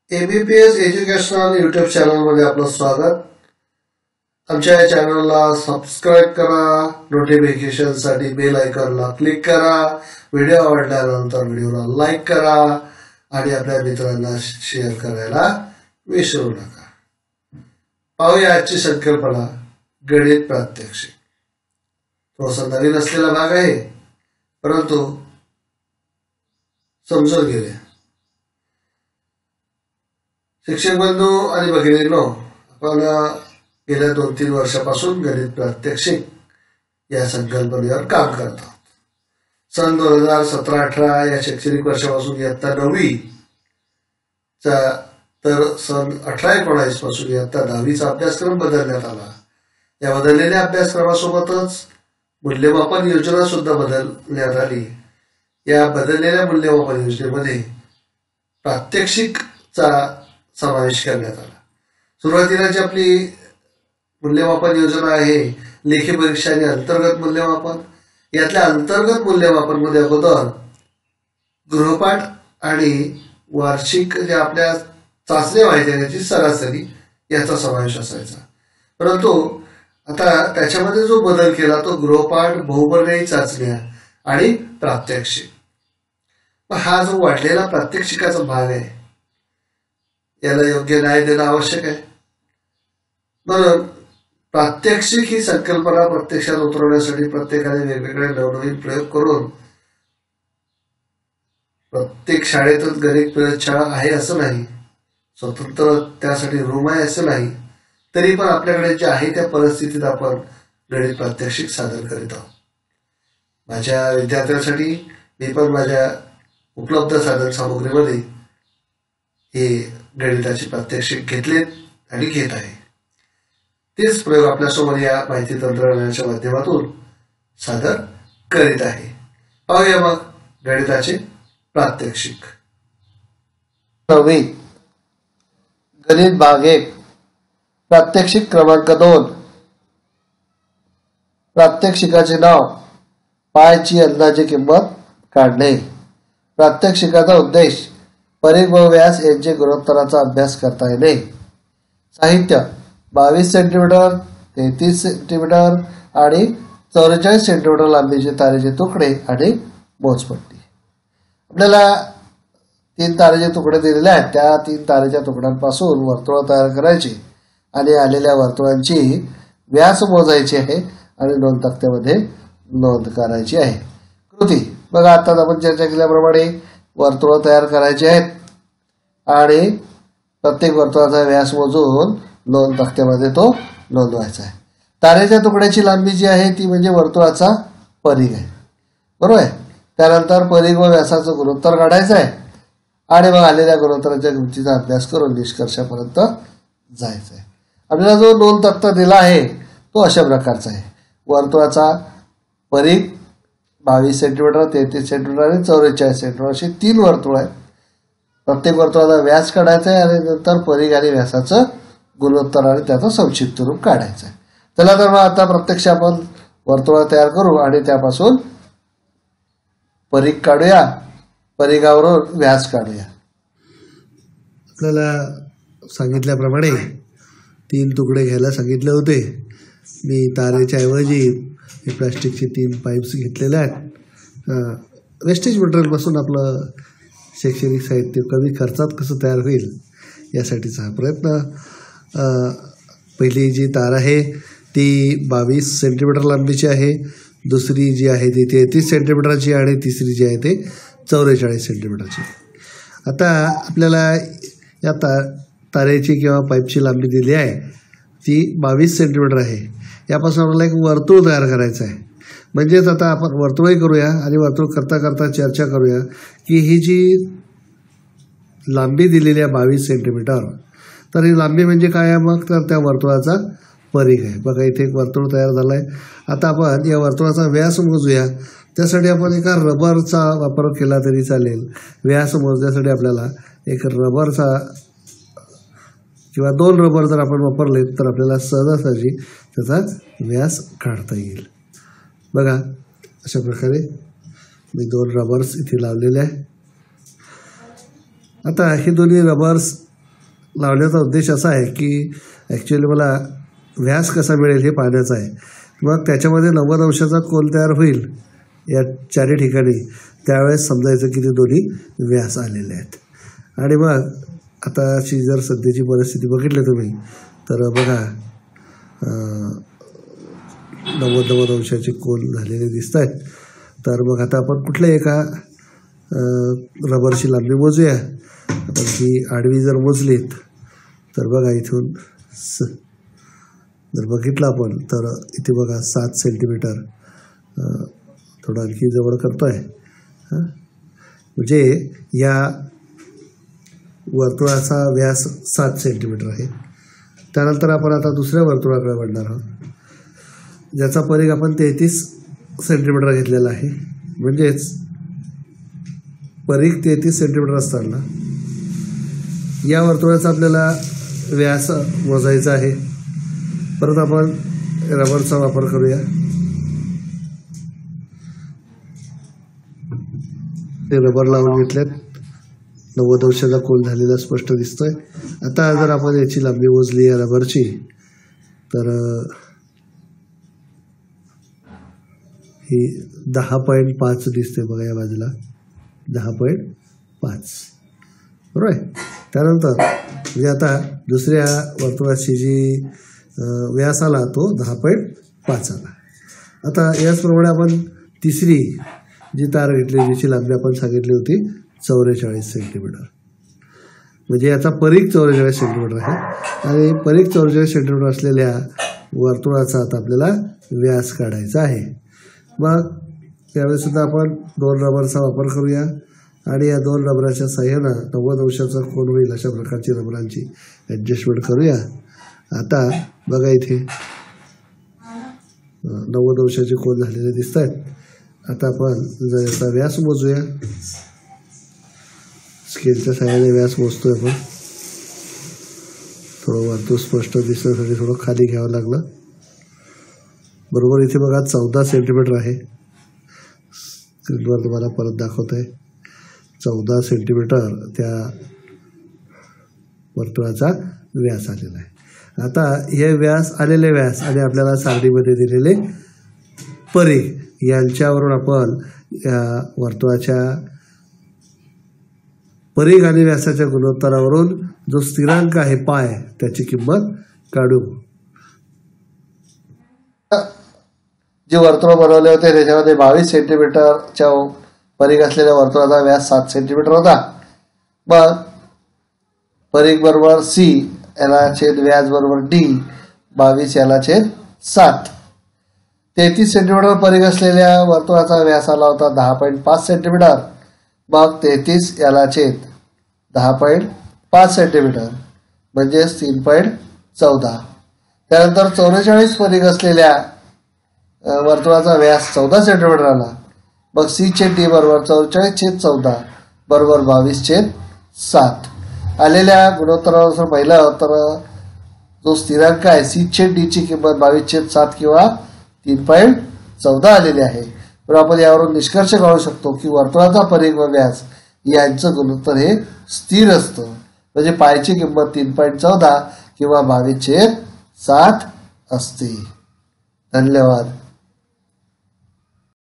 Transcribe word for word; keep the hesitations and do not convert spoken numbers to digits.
ABPS educational YouTube चॅनलमध्ये आपलं स्वागत. आमच्या या चॅनलला सबस्क्राईब करा, नोटिफिकेशनसाठी बेल आयकॉनला क्लिक करा, व्हिडिओ आवडल्यानंतर व्हिडिओला लाईक करा आणि आपल्या मित्रांना शेअर करायला विसरू नका. पाहूया आजची संकल्पना गणित प्रात्यक्षिक. थोडासा नवीन असलेला भाग आहे, परंतु समजून गेले. शिक्षक बंधू आणि भगिनींनो, आपण गेल्या दोन तीन वर्षापासून गणित प्रात्यक्षिक या संकल्पनेवर काम करतो. सन दोन हजार सतरा अठरा या शैक्षणिक वर्षापासून इयत्ता नववी चा तर सन अठरा एकोणावीस पासून इयत्ता दहावीचा अभ्यासक्रम बदलण्यात आला. या बदललेल्या अभ्यासक्रमासोबतच मूल्यमापन योजना सुद्धा बदलण्यात आली. या बदललेल्या मूल्यमापन योजनेमध्ये प्रात्यक्षिकचा समावेश करण्यात आला. सुरुवातीला जी आपली मूल्यमापन योजना आहे, लेखी परीक्षा आणि अंतर्गत मूल्यमापन, यातल्या अंतर्गत मूल्यमापन मध्ये अगोदर गृहपाठ आणि वार्षिक ज्या आपल्या चाचण्या माहिती त्याची सरासरी याचा समावेश असायचा. परंतु आता त्याच्यामध्ये जो बदल केला तो गृहपाठ, बहुपर्यायी चाचण्या आणि प्रात्यक्षिक. हा जो वाढलेला प्रात्यक्षिकाचा भाग आहे, याला योग्य न्याय देणं आवश्यक आहे. म्हणून प्रात्यक्षिक ही संकल्पना प्रत्यक्षात उतरवण्यासाठी प्रत्येकाने वेगवेगळे नवनवीन प्रयोग करून, प्रत्येक शाळेतच गणित प्रयोगशाळा आहे असं नाही, स्वतंत्र त्यासाठी रूम आहे असं नाही, तरी पण आपल्याकडे जे आहे त्या परिस्थितीत आपण गणित प्रात्यक्षिक सादर करीत आहोत. माझ्या विद्यार्थ्यांसाठी मी पण माझ्या उपलब्ध साधन सामुग्रीमध्ये हे गणिताचे प्रात्यक्षिक घेतलेत आणि घेत आहे. तेच प्रयोग आपल्यासमोर या माहिती तंत्रज्ञानाच्या माध्यमातून सादर करीत आहे. पाहूया मग गणिताचे प्रात्यक्षिक. नववी गणित भाग एक, प्रात्यक्षिक क्रमांक दोन. प्रात्यक्षिकाचे नाव पायची अंदाजे किंमत काढणे. प्रात्यक्षिकाचा उद्देश परिघ व व्यास यांचे गुणोत्तराचा अभ्यास करता येणे. साहित्य बावीस सेंटीमीटर, तेहतीस सेंटीमीटर आणि चौवेचाळीस सेंटीमीटर लांबीचे तारेचे तुकडे आणि मोजपट्टी. आपल्याला तीन तारेचे तुकडे दिलेले आहेत. त्या तीन तारेच्या तुकड्यांपासून वर्तुळ तयार करायची आणि आलेल्या वर्तुळांची व्यास मोजायची आहे आणि नोंद तक्त्यामध्ये नोंद करायची आहे. कृती बघा, आता आपण चर्चा केल्याप्रमाणे वर्तुळ तयार करायचे आहेत आणि प्रत्येक वर्तुळाचा व्यास मोजून नोंद तक्त्यामध्ये तो नोंदवायचा आहे. तारेच्या तुकड्याची लांबी जी आहे ती म्हणजे वर्तुळाचा परिघ आहे, बरोबर आहे. त्यानंतर परिघ व व्यासाचं गुणोत्तर काढायचं आहे आणि मग आलेल्या गुणोत्तराच्या किमतीचा अभ्यास करून निष्कर्षापर्यंत जायचं आहे. आपल्याला जो नोंद तक्ता दिला आहे तो अशा प्रकारचा आहे. वर्तुळाचा परिघ बावीस सेंटीमीटर, तेहतीस सेंटीमीटर आणि चौवेचाळीस सेंटीमीटर अशी तीन वर्तुळ आहेत. प्रत्येक वर्तुळाचा व्यास काढायचा आहे आणि नंतर परिघ आणि व्यासाचं गुणोत्तर आणि त्याचं संक्षिप्त रूप काढायचं आहे. चला तर मग आता प्रत्यक्ष आपण वर्तुळ तयार करू आणि त्यापासून परिघ काढूया, परिघावरून व्यास काढूया. आपल्याला सांगितल्याप्रमाणे तीन तुकडे घ्यायला सांगितले होते. मी तारेच्या ऐवजी हे प्लास्टिकचे तीन पाईप्स घेतलेले आहेत. वेस्टेज मटेरियलपासून आपलं शैक्षणिक साहित्य कमी खर्चात कसं तयार होईल यासाठीचा हा प्रयत्न. पहिली जी तार आहे ती बावीस सेंटीमीटर लांबीची आहे, दुसरी जी आहे ती तेहतीस सेंटीमीटरची आणि तिसरी जी आहे ते चौवेचाळीस सेंटीमीटरची. आता आपल्याला या ता तारेची किंवा पाईपची लांबी दिली आहे ती बावीस सेंटीमीटर आहे. यापासून आपल्याला एक वर्तुळ तयार करायचं आहे. म्हणजेच आता आपण वर्तुळही करूया आणि वर्तुळ करता करता चर्चा करूया की ही जी लांबी दिलेली आहे बावीस सेंटीमीटर, तर ही लांबी म्हणजे काय आहे मग, तर त्या वर्तुळाचा परिघ आहे. बघा इथे एक वर्तुळ तयार झालं आहे. आता आपण या वर्तुळाचा व्यास मोजूया. त्यासाठी आपण एका रबरचा वापर केला तरी चालेल. व्यास मोजण्यासाठी आपल्याला एक रबरचा किंवा दोन रबर जर आपण वापरले तर आपल्याला सहजासहजी त्याचा व्यास काढता येईल. बघा अशा प्रकारे मी दोन रबर्स इथे लावलेले आहे. आता हे दोन्ही रबर्स लावण्याचा उद्देश असा आहे की ॲक्च्युली मला व्यास कसा मिळेल हे पाहण्याचं आहे. मग त्याच्यामध्ये नव्वद अंशाचा कोन तयार होईल या चारही ठिकाणी, त्यावेळेस समजायचं की ते दोन्ही व्यास आलेले आहेत. आणि मग आताची जर सध्याची परिस्थिती बघितली तुम्ही तर बघा नव्वद नव्वद अंशाचे कोन झालेले दिसत आहेत. तर मग आता आपण कुठल्या एका रबरची लांबी मोजूया. आपण ही आडवी जर मोजलीत तर बघा इथून स जर बघितलं आपण तर इथे बघा सात सेंटीमीटर, थोडं आणखी जवळ करतो आहे. हां, म्हणजे या वर्तुळाचा व्यास सात सेंटीमीटर आहे. त्यानंतर आपण आता दुसऱ्या वर्तुळाकडे वळणार आहोत, ज्याचा परिघ आपण तेहतीस सेंटीमीटर घेतलेला आहे. म्हणजेच परिघ तेहतीस सेंटीमीटर असताना या वर्तुळाचा आपल्याला व्यास मोजायचा आहे. परत आपण रबरचा वापर करूया. ते रबर लावून घेतल्यात, नव्वद अंशाचा कोन झालेला स्पष्ट दिसतोय. आता जर आपण याची लांबी मोजली या रबरची तर ही दहा पॉईंट पाच दिसते बघा या बाजूला, दहा पॉईंट पाच बरोबर आहे. त्यानंतर म्हणजे आता दुसऱ्या वर्तुळाची जी व्यास आला तो दहा पॉईंट पाच आला. आता याचप्रमाणे आपण तिसरी जी तार घेतली जिची लांबी आपण सांगितली होती चौवेचाळीस सेंटीमीटर, म्हणजे याचा परिघ चौवेचाळीस सेंटीमीटर आहे. आणि परिघ चौवेचाळीस सेंटीमीटर असलेल्या वर्तुळाचा आता आपल्याला व्यास काढायचा आहे. मग त्यावेळेसुद्धा आपण दोन रबरचा वापर करूया आणि या दोन रबराच्या साह्यानं नव्वद अंशाचा कोन होईल अशा प्रकारची रबरांची ॲडजस्टमेंट करूया. आता बघा इथे नव्वद अंशाचे कोन झालेले दिसत आहेत. आता आपण जर याचा व्यास मोजूया, स्केलच्या साह्याने व्यास मोजतोय आपण. थोडं वर्तुळ स्पष्ट दिसण्यासाठी थोडं खाली घ्यावं लागलं. बरोबर इथे बघा चौदा सेंटीमीटर आहे. स्क्रीनवर तुम्हाला परत दाखवत आहे, चौदा सेंटीमीटर त्या वर्तुळाचा व्यास आलेला आहे. आता हे व्यास आलेले व्यास आणि आपल्याला सारणीमध्ये दिलेले परिघ यांच्यावरून आपण या वर्तुळाच्या परिघ आणि व्यासाच्या गुणोत्तरावरून जो स्थिरांक आहे पाय त्याची किंमत काढू. जे वर्तुळ बनवले होते त्याच्यामध्ये बावीस सेंटीमीटरच्या परिघ असलेल्या वर्तुळाचा व्यास सात सेंटीमीटर होता. मग परिघ बरोबर सी याला छेद व्यास बरोबर डी, बावीस याला छेद सात. तेहतीस सेंटीमीटर परिघ असलेल्या वर्तुळाचा व्यास आला होता दहा पॉईंट पाच सेंटीमीटर. मग तेहतीस याला छेद दहा पॉईंट पाच सेंटीमीटर म्हणजेच तीन पॉईंट चौदा. त्यानंतर चौवेचाळीस परिघ असलेल्या वर्तुळाचा व्यास चौदा सेंटीमीटर आला. मग सी छेद डी बरोबर चौवेचाळीस छेद चौदा बरोबर बावीस छेद सात. आलेल्या गुणोत्तरानुसार पाहिलं तर जो स्थिरांक आहे सी छेद डीची किंमत बावीस छेद सात किंवा तीन पॉईंट चौदा आलेली आहे. तर आपण यावरून निष्कर्ष काढू शकतो की वर्तुळाचा परिघ व व्यास यांचं गुणोत्तर हे स्थिर असतं. म्हणजे पायची किंमत तीन पॉईंट चौदा किंवा बावीस छेद सात असते. धन्यवाद.